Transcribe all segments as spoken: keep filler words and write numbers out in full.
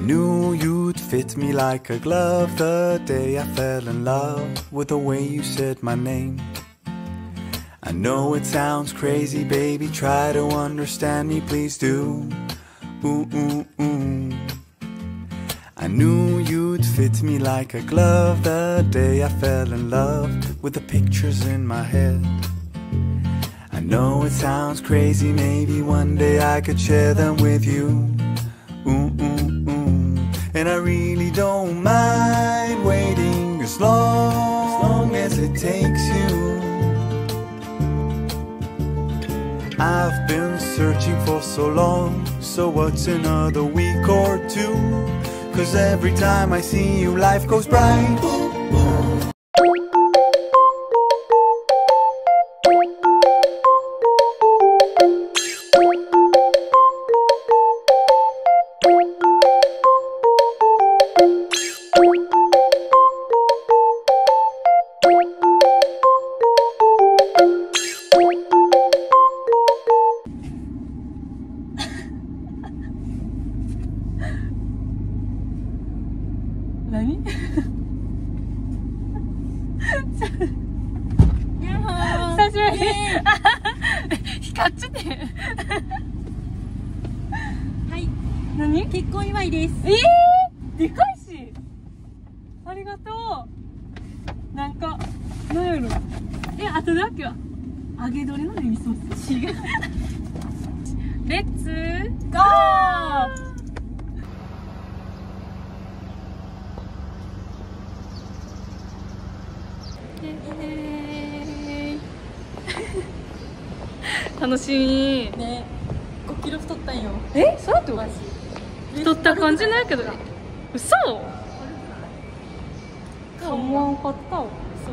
knew you'd fit me like a glove the day I fell in love with the way you said my name. I know it sounds crazy, baby, try to understand me, please do. Ooh, ooh, ooh. I knew you'd fit me like a glove the day I fell in love with the pictures in my head. I know it sounds crazy, maybe one day I could share them with you. Ooh, ooh, ooh. And I really don't mind waiting as long, as long as it takes you. I've been searching for so long, so what's another week or two? 'Cause every time I see you, life goes bright. 何？久しぶり。光っちゃって。 はい、 何？ 結婚祝いです。 えー、でかいし。ありがとう。なんか、なんやろ。え、あとだけは。揚げ鶏のネギソース。違う。レッツゴー。楽しみね、ごキロ太ったんよ。 え、そうやって太った感じないけど。嘘？思わんかったわ。そう。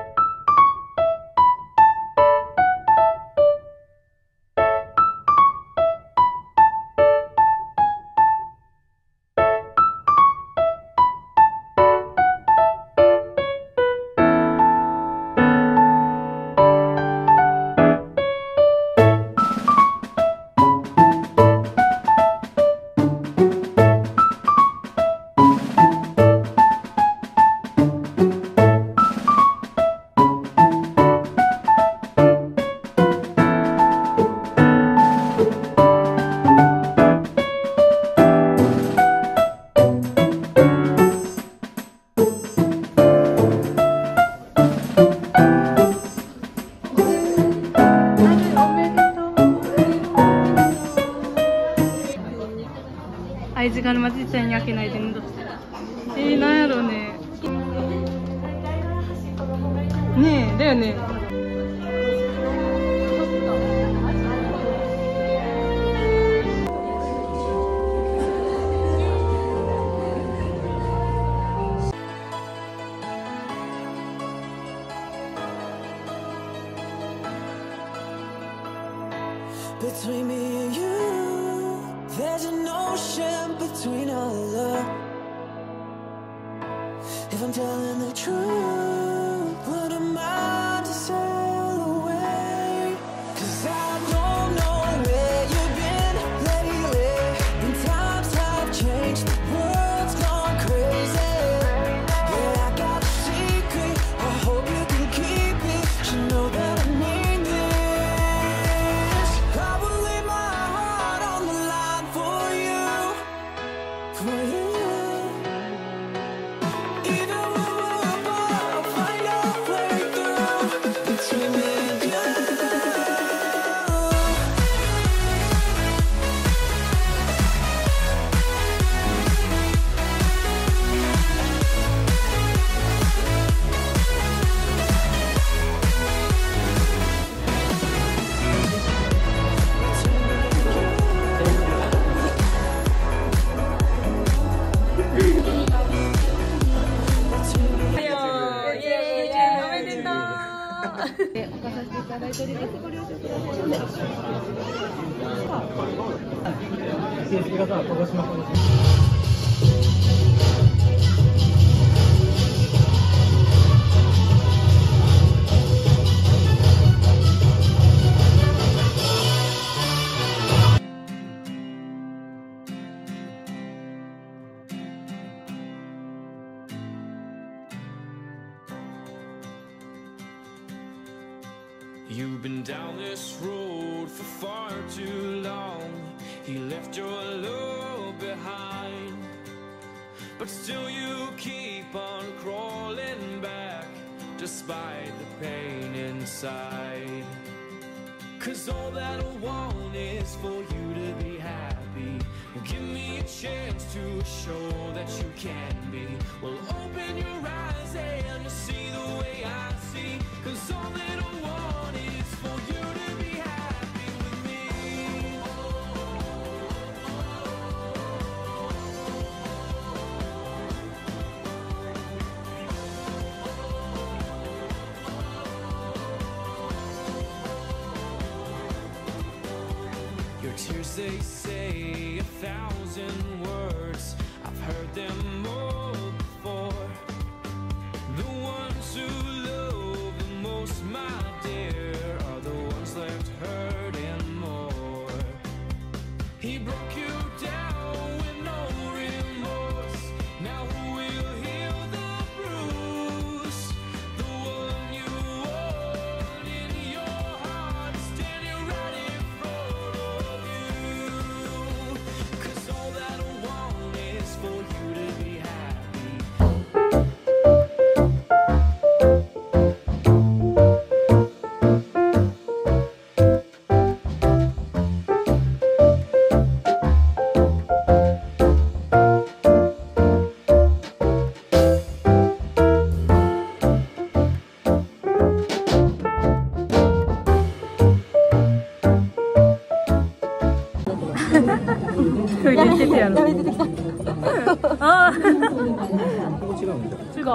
愛知がまじちゃんに開けないでね。えー、なんやろうね。ねえ、だよね。 Between me and you, there's an ocean between our love. If I'm telling the truth, what am I to sail away? 'Cause I don't know where you've been lately, and times have changed, the world's gone crazy. Yeah, I got a secret, I hope you can keep it. You know that I need this. I will leave my heart on the line for you, for you. Even when we're apart, I'll find a way through between me and you. You've been down this road for far too long. He left your love behind, but still you keep on crawling back despite the pain inside. Cause all that I want is for you to be happy. Give me a chance to show that you can be. Well, open your eyes and you'll see the way I see. Cause all that I want is for you to be happy with me. Your tears, they say a thousand words. I've heard them all before. The ones who love the most, my dear, are the ones left hurting more. He broke you down with no remorse. Now who will heal the bruise? The one you want in your heart, standing right in front of you. Cause all that I want is for you to be happy. トイレ行っててやろ。ああ。違う。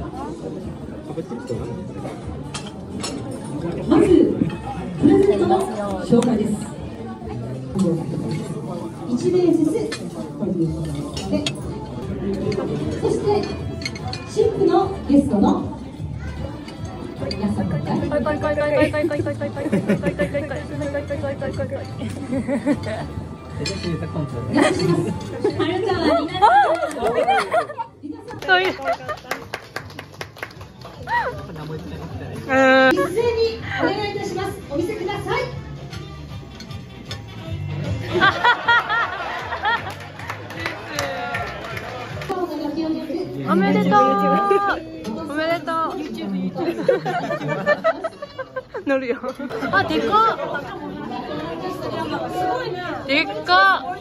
まずプレゼントの紹介です。いち名ずつで、そして新婦のゲストの皆さんが一斉にお願いいたします。お見せください。 おめでとう。おめでとう。乗るよ。あ、でかっ。でっかっ。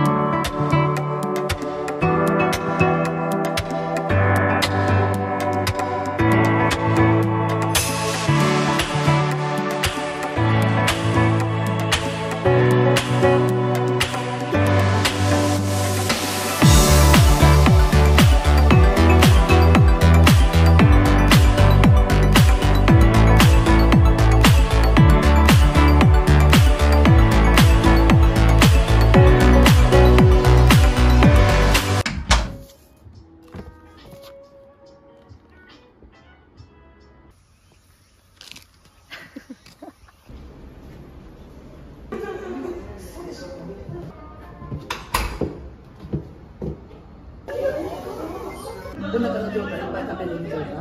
どなたの状態いっぱい食べるみたいな。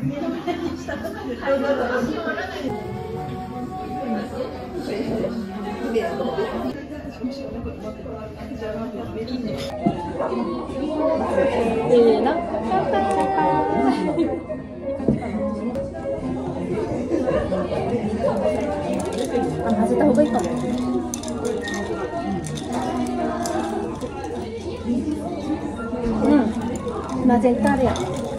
あ、混ぜた方がいいかも。うん。混ぜたらや。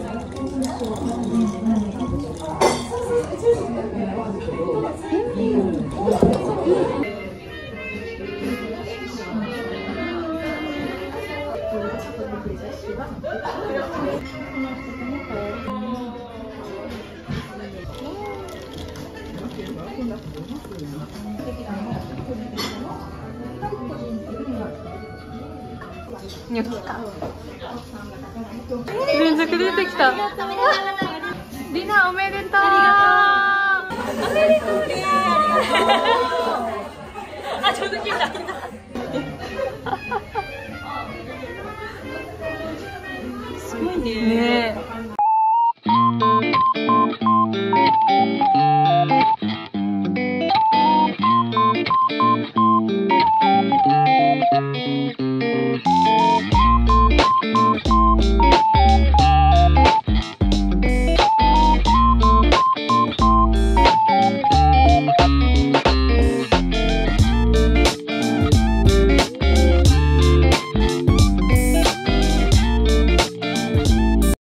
ニョキか。連続出てきた。リナおめでとう。ありがとう。おめでとうリナ。あ、ちょうど聞いた。すごいね。ねえ。